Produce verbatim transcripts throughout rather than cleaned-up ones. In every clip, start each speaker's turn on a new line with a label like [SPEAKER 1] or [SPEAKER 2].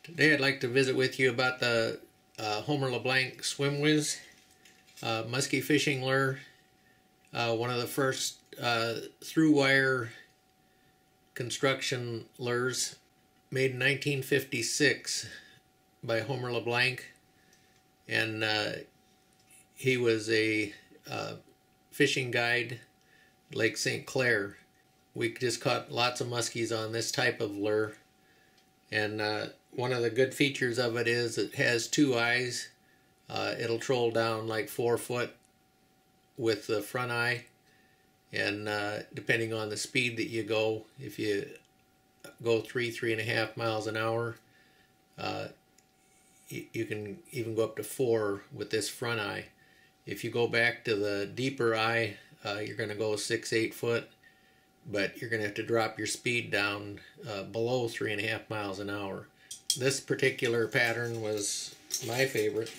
[SPEAKER 1] Today I'd like to visit with you about the uh, Homer LeBlanc Swim Whiz uh, Musky Fishing Lure. Uh, one of the first uh, through-wire construction lures, made in nineteen fifty-six by Homer LeBlanc, and uh, he was a uh, fishing guide at Lake Saint Clair. We just caught lots of muskies on this type of lure, and uh, one of the good features of it is it has two eyes. Uh, it'll troll down like four foot with the front eye, and uh, depending on the speed that you go, if you go three, three and a half miles an hour, uh, you, you can even go up to four with this front eye. If you go back to the deeper eye, uh, you're going to go six, eight foot, but you're going to have to drop your speed down uh, below three and a half miles an hour. This particular pattern was my favorite.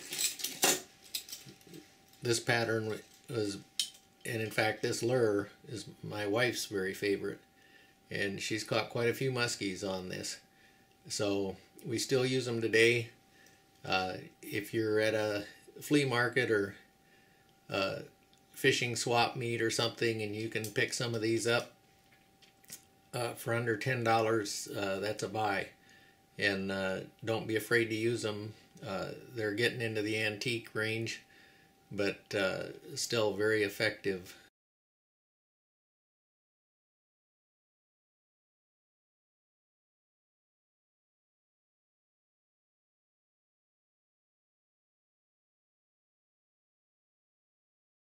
[SPEAKER 1] This pattern was, and in fact this lure is my wife's very favorite, and she's caught quite a few muskies on this. So we still use them today. Uh, if you're at a flea market or a fishing swap meet or something and you can pick some of these up uh, for under ten dollars, uh, that's a buy. And uh, don't be afraid to use them. Uh, they're getting into the antique range, but uh, still very effective